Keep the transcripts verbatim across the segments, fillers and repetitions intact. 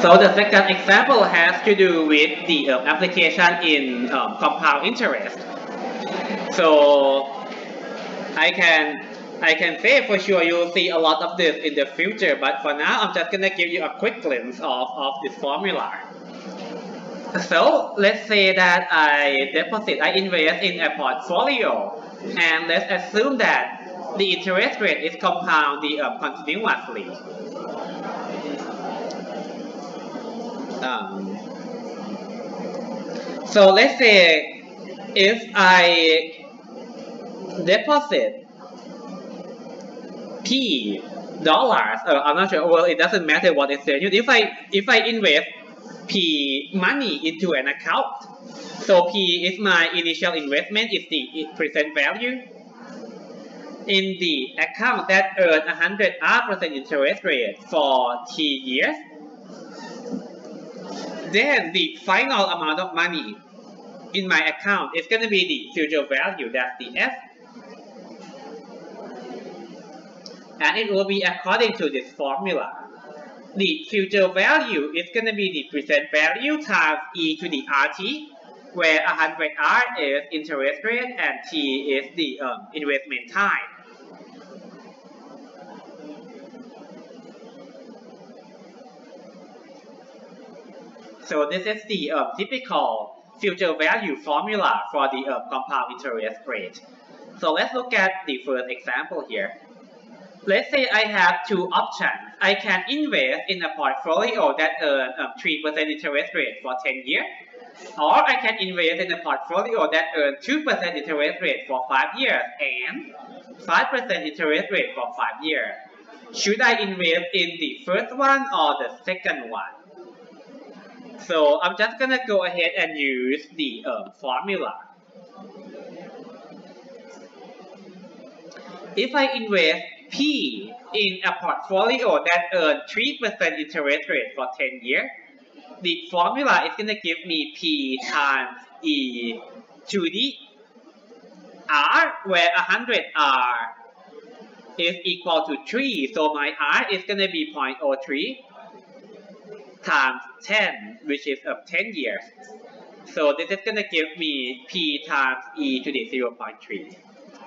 So the second example has to do with the um, application in um, compound interest. So I can I can say for sure you'll see a lot of this in the future, but for now I'm just gonna give you a quick glimpse of, of this formula. So let's say that I deposit, I invest in a portfolio, and let's assume that the interest rate is compounding um, continuously. Um, so let's say if I deposit P dollars, uh, I'm not sure, well, it doesn't matter what it's saying. If I, if I invest P money into an account, so P is my initial investment, is the present value in the account that earned one hundred percent interest rate for T years. Then the final amount of money in my account is going to be the future value, that's the F. And it will be according to this formula. The future value is going to be the present value times e to the R T, where one hundred R is interest rate and T is the um, investment time. So this is the um, typical future value formula for the um, compound interest rate. So let's look at the first example here. Let's say I have two options. I can invest in a portfolio that earns um, three percent interest rate for ten years, or I can invest in a portfolio that earns two percent interest rate for five years and five percent interest rate for five years. Should I invest in the first one or the second one? So I'm just gonna go ahead and use the um, formula. If I invest P in a portfolio that earns three percent interest rate for ten years, the formula is going to give me P times E to the R, where one hundred R is equal to three, so my R is going to be zero point zero three times ten, which is of ten years. So this is going to give me P times E to the zero point three.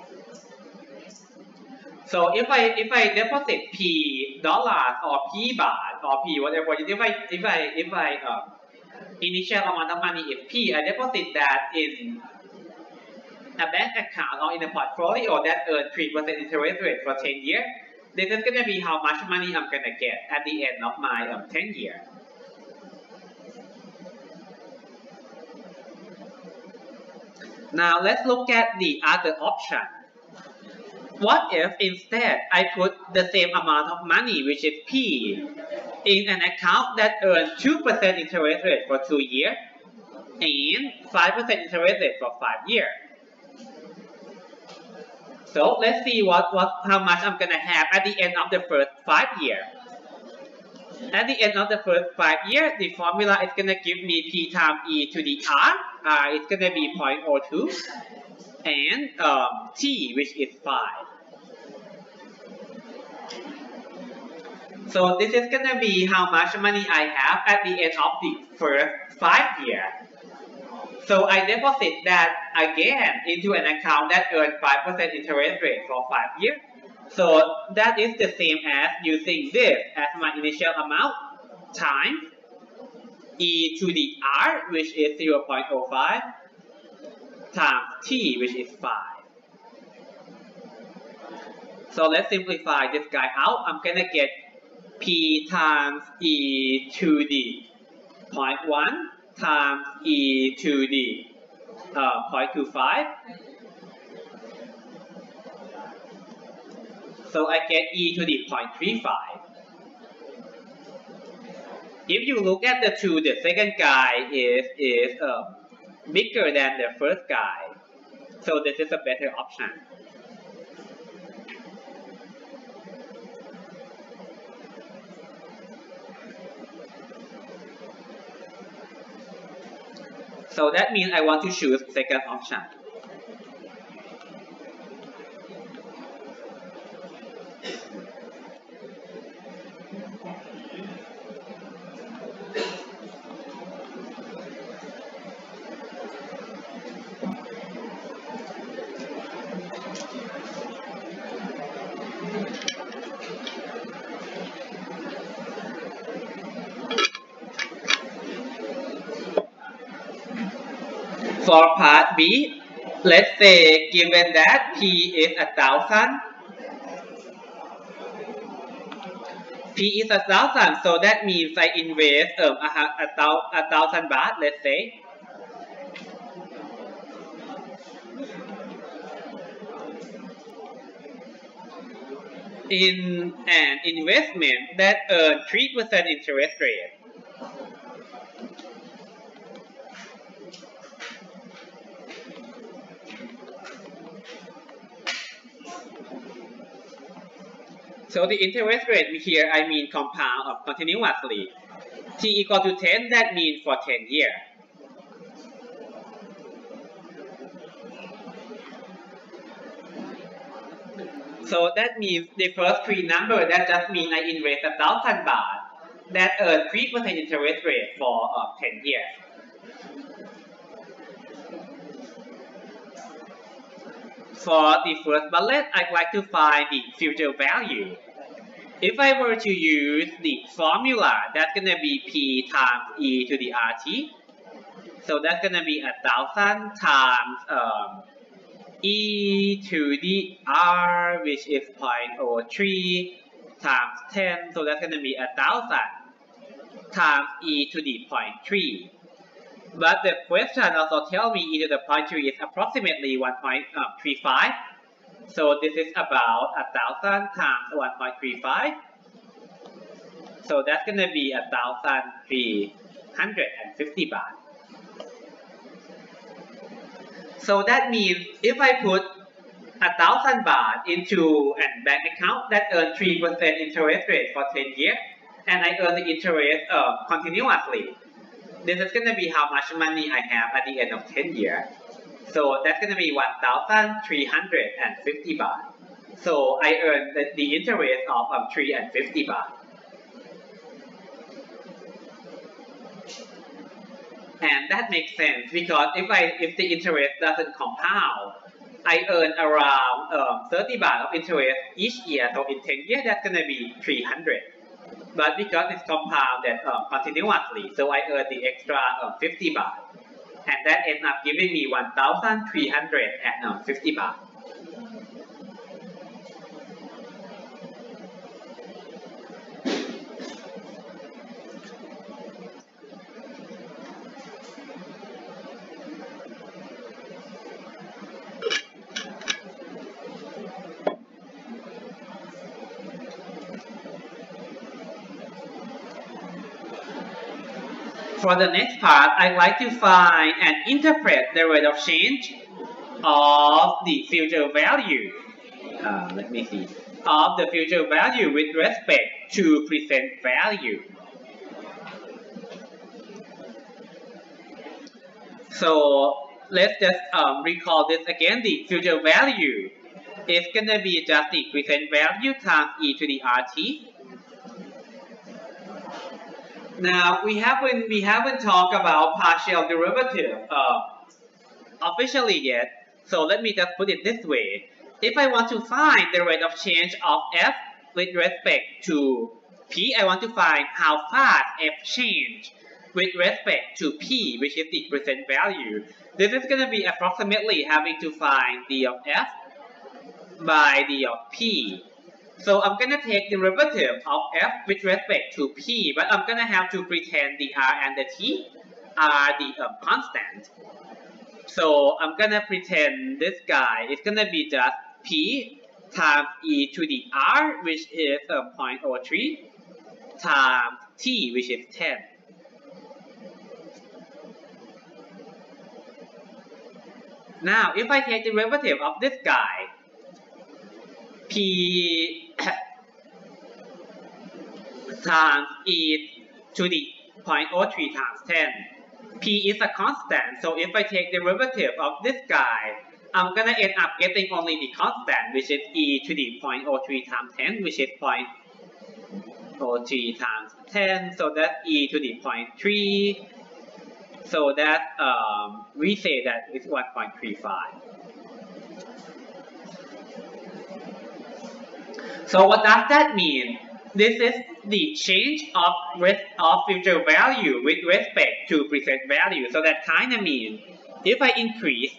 So if I if I deposit P dollars or P baht or P whatever, if I if I if I uh, initial amount of money is P, I deposit that in a bank account or in a portfolio that earns three percent interest rate for ten years. This is gonna be how much money I'm gonna get at the end of my um, ten years. Now let's look at the other option. What if instead I put the same amount of money, which is P, in an account that earns two percent interest rate for two years and five percent interest rate for five years? So let's see what, what how much I'm gonna have at the end of the first five years. At the end of the first five years, the formula is gonna give me P times E to the R. R is gonna be zero point zero two. And um, T, which is five. So this is gonna be how much money I have at the end of the first five years. So I deposit that again into an account that earns five percent interest rate for five years. So that is the same as using this as my initial amount times E to the R, which is zero point zero five, times T, which is five. So let's simplify this guy out. I'm gonna get P times E to the zero point one times E to the uh, zero point two five. So I get E to the zero point three five. If you look at the two, the second guy is, is um, bigger than the first guy. So this is a better option. So that means I want to choose second option. For part B, let's say given that P is a thousand, P is a thousand, so that means I invest um, a, a, a thousand baht, let's say. In an investment that earns three percent interest rate. So the interest rate here, I mean compound of continuously. T equal to ten, that means for ten years. So that means the first three numbers, that just means I invest a thousand baht that earn three percent interest rate for uh, ten years. For the first bullet, I'd like to find the future value. If I were to use the formula, that's going to be P times E to the R T. So that's going to be a thousand times um, E to the R, which is zero point zero three times ten. So that's going to be a thousand times E to the zero point three. But the question also tells me e to the zero point three is approximately one point three five. So this is about a thousand times one point three five. So that's going to be a thousand three hundred fifty baht. So that means if I put a thousand baht into a bank account that earns three percent interest rate for ten years, and I earn the interest uh, continuously, this is going to be how much money I have at the end of ten years. So that's going to be one thousand three hundred fifty baht. So I earn the, the interest of um, three hundred fifty baht. And that makes sense because if I if the interest doesn't compound, I earn around um, thirty baht of interest each year. So in ten years, that's going to be three hundred. But because it's compounded um, continuously, so I earn the extra um, fifty baht. And that ends up giving me one thousand three hundred fifty baht. For the next part, I'd like to find and interpret the rate of change of the future value. Uh, let me see. Of the future value with respect to present value. So let's just um, recall this again. The future value is going to be just the present value times e to the rt. Now we haven't we haven't talked about partial derivative uh, officially yet. So let me just put it this way: if I want to find the rate of change of f with respect to p, I want to find how fast f change with respect to p, which is the present value. This is going to be approximately having to find d of f by d of p. So I'm going to take the derivative of f with respect to p, but I'm going to have to pretend the r and the t are the um, constant. So I'm going to pretend this guy is going to be just p times e to the r, which is um, zero point zero three, times t, which is ten. Now, if I take the derivative of this guy, p times e to the zero point zero three times ten. P is a constant, so if I take the derivative of this guy, I'm gonna end up getting only the constant, which is e to the zero point zero three times ten, which is zero point zero three times ten, so that's e to the zero point three. So that um, we say that it's one point three five. So what does that mean? This is the change of, of future value with respect to present value. So that kind of means if I increase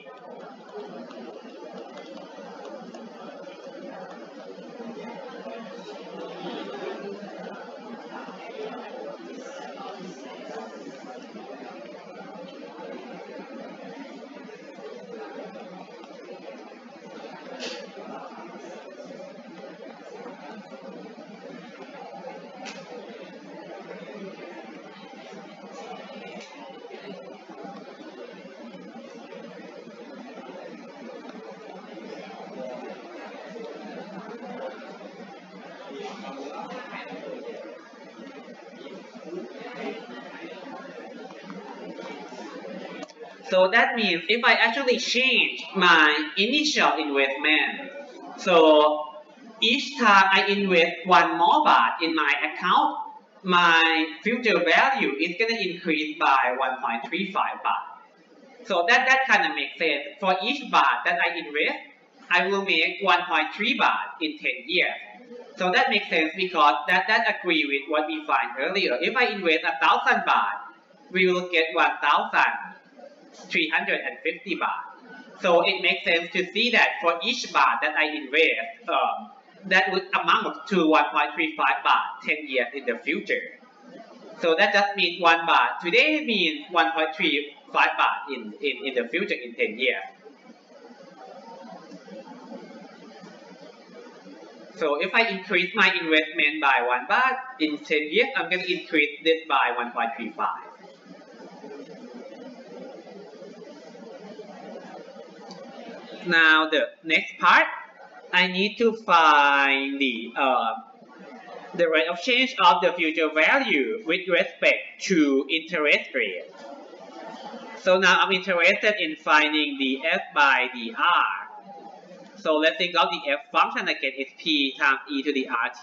So that means if I actually change my initial investment, so each time I invest one more baht in my account, my future value is going to increase by one point three five baht. So that, that kind of makes sense. For each baht that I invest, I will make one point three baht in ten years. So that makes sense because that, that agree with what we find earlier. If I invest a thousand baht, we will get one thousand three hundred fifty baht. So it makes sense to see that for each baht that I invest, um, that would amount to one point three five baht ten years in the future. So that just means one baht today means one point three five baht in, in, in the future in ten years. So if I increase my investment by one baht in ten years, I'm going to increase this by one point three five. Now the next part, I need to find the uh, the rate of change of the future value with respect to interest rate. So now I'm interested in finding the f by the r. So let's think of the f function again, it's p times e to the rt.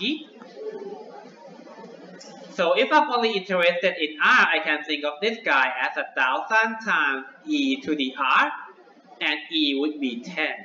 So if I'm only interested in r, I can think of this guy as a thousand times e to the r, and e would be ten.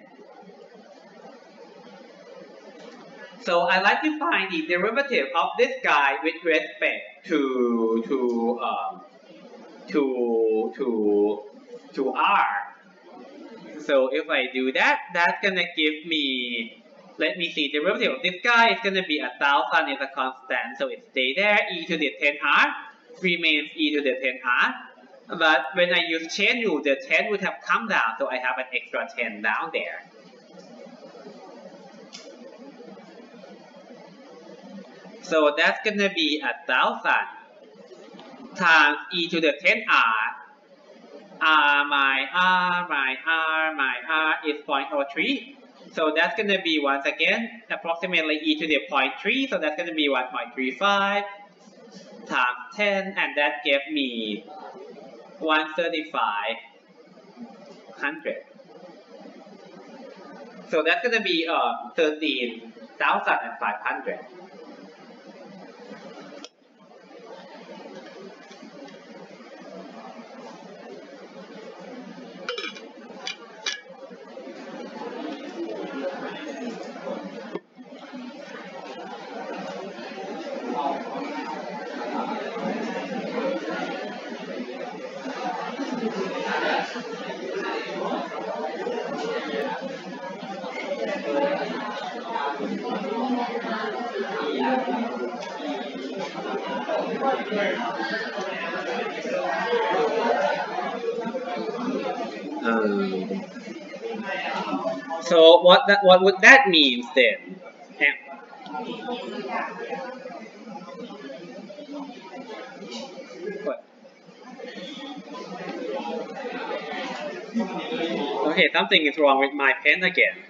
So I like to find the derivative of this guy with respect to to um, to to to r. So if I do that, that's gonna give me, let me see, derivative of this guy is gonna be a thousand is a constant, so it stays there. E to the ten r remains e to the ten r. But when I use chain rule, the ten would have come down, so I have an extra ten down there. So that's gonna be a thousand times e to the ten r. R my r my r my r is zero point zero three. So that's gonna be once again approximately e to the zero point three. So that's gonna be one point three five times ten, and that gave me one thirty-five hundred. So that's gonna be um, thirteen thousand five hundred. Um, so what that what would that mean then? Yeah. What? Okay, something is wrong with my pen again.